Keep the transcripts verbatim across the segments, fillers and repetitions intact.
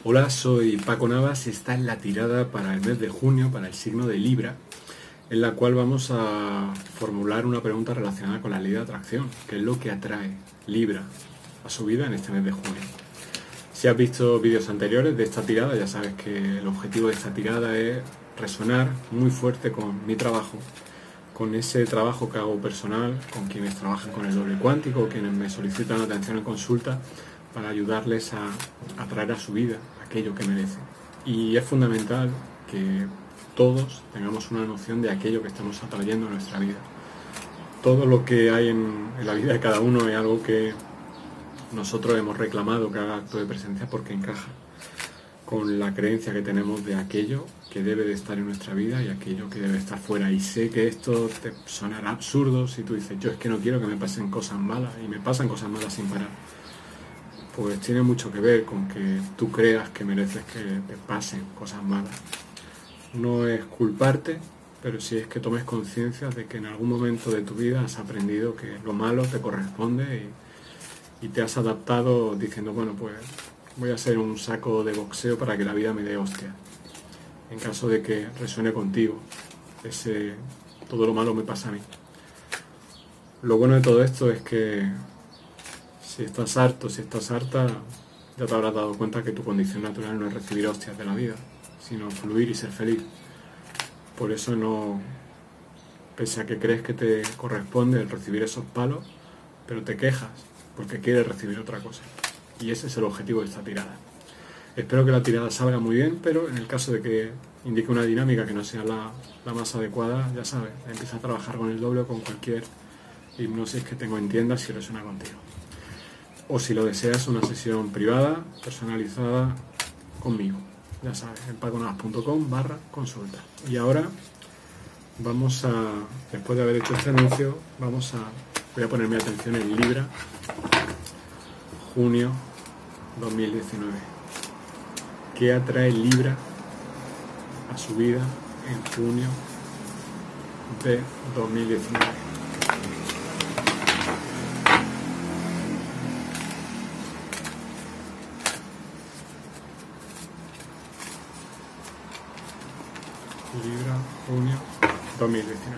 Hola, soy Paco Navas y esta es la tirada para el mes de junio, para el signo de Libra, en la cual vamos a formular una pregunta relacionada con la ley de atracción, que es lo que atrae Libra a su vida en este mes de junio. Si has visto vídeos anteriores de esta tirada, ya sabes que el objetivo de esta tirada es resonar muy fuerte con mi trabajo, con ese trabajo que hago personal, con quienes trabajan con el doble cuántico, quienes me solicitan atención en consulta, para ayudarles a atraer a su vida aquello que merecen. Y es fundamental que todos tengamos una noción de aquello que estamos atrayendo en nuestra vida. Todo lo que hay en, en la vida de cada uno es algo que nosotros hemos reclamado que haga acto de presencia porque encaja con la creencia que tenemos de aquello que debe de estar en nuestra vida y aquello que debe estar fuera. Y sé que esto te sonará absurdo si tú dices, yo es que no quiero que me pasen cosas malas, y me pasan cosas malas sin parar. Pues tiene mucho que ver con que tú creas que mereces que te pasen cosas malas. No es culparte, pero sí es que tomes conciencia de que en algún momento de tu vida has aprendido que lo malo te corresponde y, y te has adaptado diciendo, bueno, pues voy a ser un saco de boxeo para que la vida me dé hostia. En caso de que resuene contigo, ese todo lo malo me pasa a mí. Lo bueno de todo esto es que si estás harto, si estás harta, ya te habrás dado cuenta que tu condición natural no es recibir hostias de la vida, sino fluir y ser feliz. Por eso no, pese a que crees que te corresponde el recibir esos palos, pero te quejas porque quieres recibir otra cosa. Y ese es el objetivo de esta tirada. Espero que la tirada salga muy bien, pero en el caso de que indique una dinámica que no sea la, la más adecuada, ya sabes, empieza a trabajar con el doble o con cualquier hipnosis que tengo en tienda si resuena contigo. O si lo deseas, una sesión privada, personalizada conmigo. Ya sabes, en paconavas punto com barra consulta. Y ahora vamos a, después de haber hecho este anuncio, vamos a, voy a poner mi atención en Libra, junio dos mil diecinueve. ¿Qué atrae Libra a su vida en junio de dos mil diecinueve? Libra, junio dos mil diecinueve.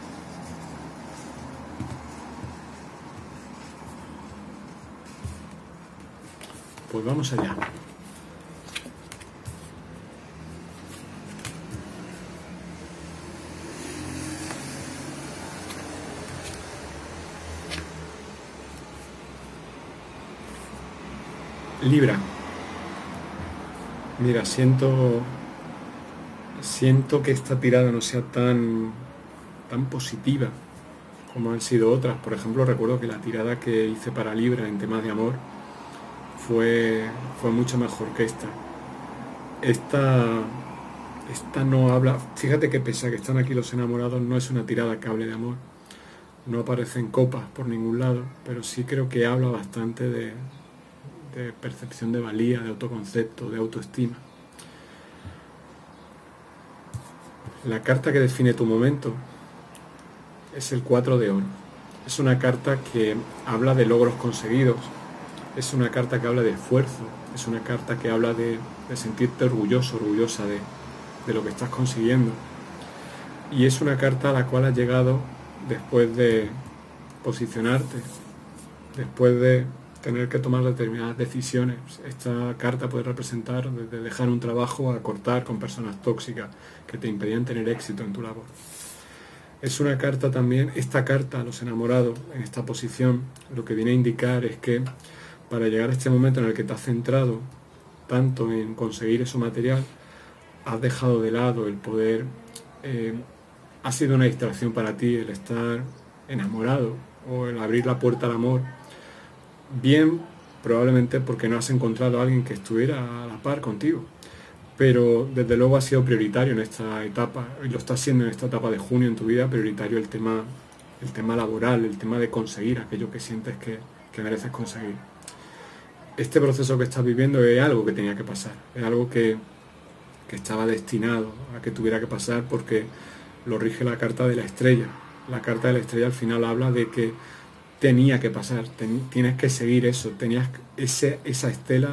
Pues vamos allá. Libra. Mira, siento siento que esta tirada no sea tan tan positiva como han sido otras. Por ejemplo, recuerdo que la tirada que hice para Libra en temas de amor fue fue mucho mejor que esta. Esta esta no habla, fíjate que pese a que están aquí los enamorados, no es una tirada que hable de amor. No aparecen copas por ningún lado, pero sí creo que habla bastante de de percepción de valía, de autoconcepto, de autoestima. La carta que define tu momento es el cuatro de oro. Es una carta que habla de logros conseguidos, es una carta que habla de esfuerzo, es una carta que habla de, de sentirte orgulloso, orgullosa de, de lo que estás consiguiendo. Y es una carta a la cual has llegado después de posicionarte, después de tener que tomar determinadas decisiones. Esta carta puede representar desde dejar un trabajo a cortar con personas tóxicas que te impedían tener éxito en tu labor. Es una carta también, esta carta a los enamorados en esta posición, lo que viene a indicar es que para llegar a este momento en el que te has centrado tanto en conseguir eso material, has dejado de lado el poder, eh, ha sido una distracción para ti el estar enamorado o el abrir la puerta al amor. Bien, probablemente porque no has encontrado a alguien que estuviera a la par contigo, pero desde luego ha sido prioritario en esta etapa, y lo está siendo en esta etapa de junio en tu vida, prioritario el tema, el tema laboral, el tema de conseguir aquello que sientes que, que mereces conseguir. Este proceso que estás viviendo es algo que tenía que pasar, es algo que, que estaba destinado a que tuviera que pasar porque lo rige la carta de la estrella. La carta de la estrella al final habla de que tenía que pasar, ten, tienes que seguir eso, tenías ese, esa estela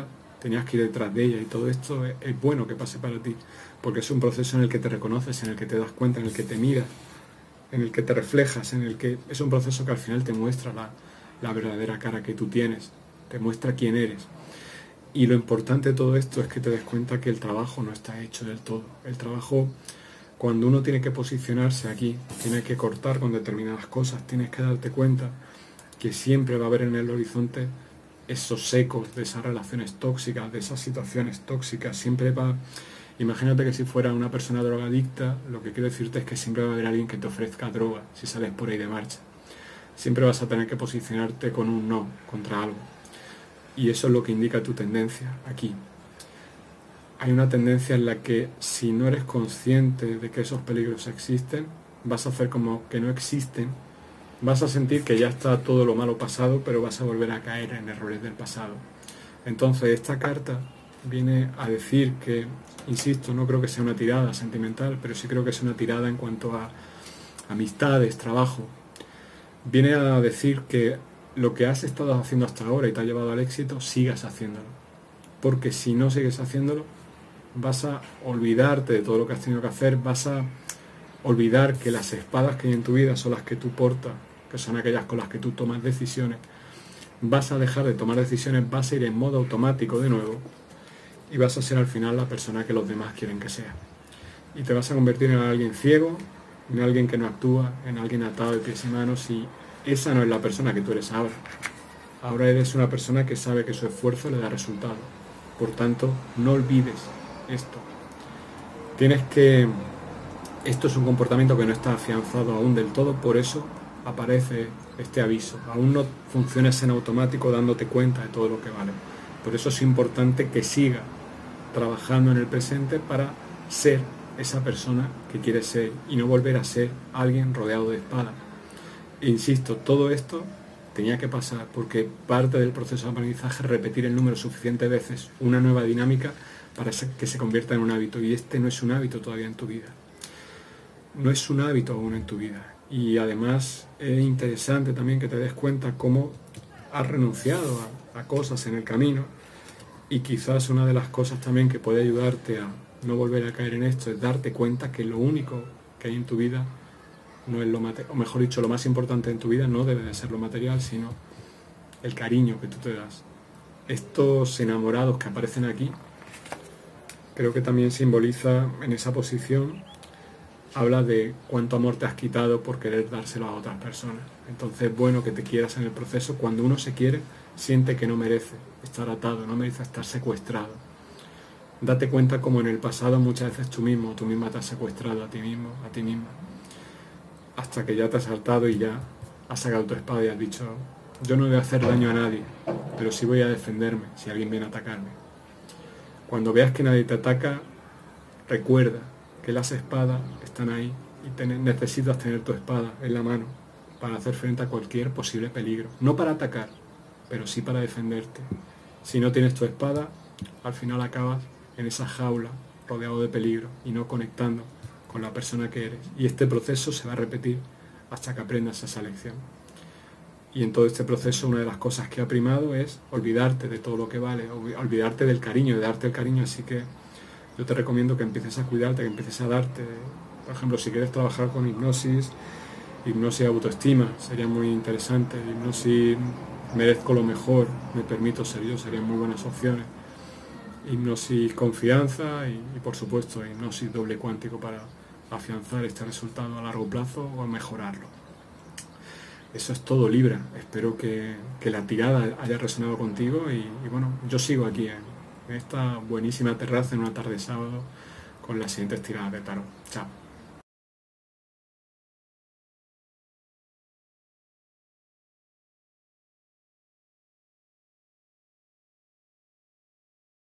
tenías que ir detrás de ella, y todo esto es, es bueno que pase para ti, porque es un proceso en el que te reconoces, en el que te das cuenta, en el que te miras, en el que te reflejas, en el que es un proceso que al final te muestra la, la verdadera cara que tú tienes, te muestra quién eres. Y lo importante de todo esto es que te des cuenta que el trabajo no está hecho del todo. El trabajo, cuando uno tiene que posicionarse aquí, tiene que cortar con determinadas cosas, tienes que darte cuenta que siempre va a haber en el horizonte esos ecos de esas relaciones tóxicas, de esas situaciones tóxicas. Siempre va... Imagínate que si fuera una persona drogadicta, lo que quiero decirte es que siempre va a haber alguien que te ofrezca droga si sales por ahí de marcha. Siempre vas a tener que posicionarte con un no contra algo. Y eso es lo que indica tu tendencia aquí. Hay una tendencia en la que si no eres consciente de que esos peligros existen, vas a hacer como que no existen, vas a sentir que ya está todo lo malo pasado, pero vas a volver a caer en errores del pasado. Entonces esta carta viene a decir que, insisto, no creo que sea una tirada sentimental, pero sí creo que es una tirada en cuanto a amistades, trabajo. Viene a decir que lo que has estado haciendo hasta ahora y te ha llevado al éxito, sigas haciéndolo. Porque si no sigues haciéndolo, vas a olvidarte de todo lo que has tenido que hacer, vas a olvidar que las espadas que hay en tu vida son las que tú portas, que son aquellas con las que tú tomas decisiones. Vas a dejar de tomar decisiones, vas a ir en modo automático de nuevo y vas a ser al final la persona que los demás quieren que sea. Y te vas a convertir en alguien ciego, en alguien que no actúa, en alguien atado de pies y manos, y esa no es la persona que tú eres ahora. Ahora eres una persona que sabe que su esfuerzo le da resultado. Por tanto, no olvides esto. Tienes que... Esto es un comportamiento que no está afianzado aún del todo, por eso aparece este aviso. Aún no funcionas en automático dándote cuenta de todo lo que vale. Por eso es importante que siga trabajando en el presente para ser esa persona que quieres ser y no volver a ser alguien rodeado de espadas. Insisto, todo esto tenía que pasar porque parte del proceso de aprendizaje es repetir el número suficiente veces una nueva dinámica para que se convierta en un hábito, y este no es un hábito todavía en tu vida. No es un hábito aún en tu vida, y además es interesante también que te des cuenta cómo has renunciado a, a cosas en el camino, y quizás una de las cosas también que puede ayudarte a no volver a caer en esto es darte cuenta que lo único que hay en tu vida no es lo material, o mejor dicho, lo más importante en tu vida no debe de ser lo material, sino el cariño que tú te das. Estos enamorados que aparecen aquí, creo que también simboliza en esa posición, habla de cuánto amor te has quitado por querer dárselo a otras personas. Entonces es bueno que te quieras en el proceso. Cuando uno se quiere, siente que no merece estar atado, no merece estar secuestrado. Date cuenta como en el pasado muchas veces tú mismo, tú misma te has secuestrado a ti mismo, a ti misma, hasta que ya te has saltado y ya has sacado tu espada y has dicho: yo no voy a hacer daño a nadie, pero sí voy a defenderme si alguien viene a atacarme. Cuando veas que nadie te ataca, recuerda que las espadas están ahí y ten, necesitas tener tu espada en la mano para hacer frente a cualquier posible peligro. No para atacar, pero sí para defenderte. Si no tienes tu espada, al final acabas en esa jaula rodeado de peligro y no conectando con la persona que eres. Y este proceso se va a repetir hasta que aprendas esa lección. Y en todo este proceso una de las cosas que ha primado es olvidarte de todo lo que vale, olvidarte del cariño, de darte el cariño. Así que yo te recomiendo que empieces a cuidarte, que empieces a darte. Por ejemplo, si quieres trabajar con hipnosis, hipnosis autoestima, sería muy interesante. Hipnosis merezco lo mejor, me permito ser yo, serían muy buenas opciones. Hipnosis confianza y, y por supuesto hipnosis doble cuántico para afianzar este resultado a largo plazo o mejorarlo. Eso es todo, Libra. Espero que, que la tirada haya resonado contigo y, y bueno, yo sigo aquí en, en esta buenísima terraza en una tarde de sábado con las siguientes tiradas de tarot. Chao.